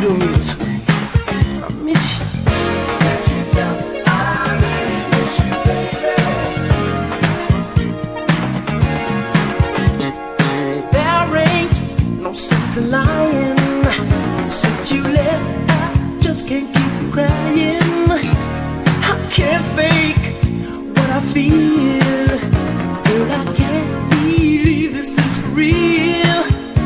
do me this way. I miss you. Can't you tell I really miss you, baby? There ain't no sense in lying. Since you left, I just can't keep crying. I can't fake what I feel. Girl, I can't believe this is real.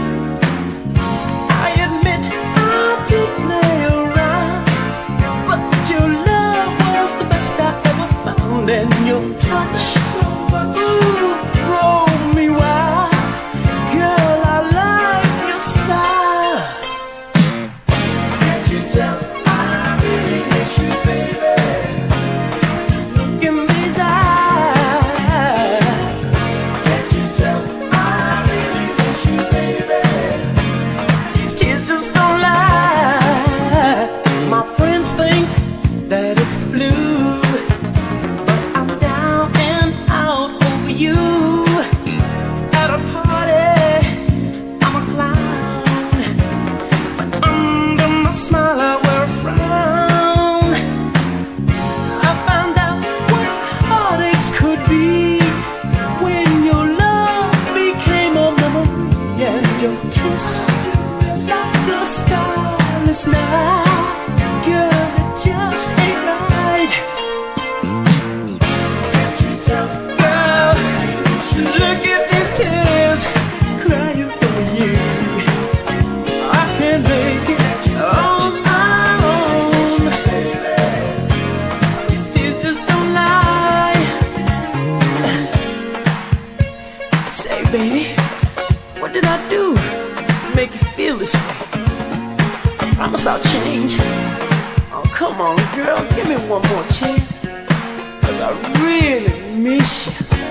I admit I did play around, but your love was the best I ever found. And your touch, ooh, drove me wild. Girl, I like your style. Can't you tell I really miss you, baby? Just look in these eyes. Can't you tell I really miss you, baby? These tears just don't lie. My friends think that it's the flu, but I'm down and out over you. At a party, I'm a clown, but under my smile I wear a frown. I found out what heartaches could be when your love became a memory, and your kiss like a starless night. Girl, it just ain't right. Can't you tell Girl, look at these tears crying for you. I can't make it on my own. These tears just don't lie. Say, baby, what did I do to make you feel this way? I promise I'll change. Oh, come on, girl, give me one more chance, 'cause I really miss you.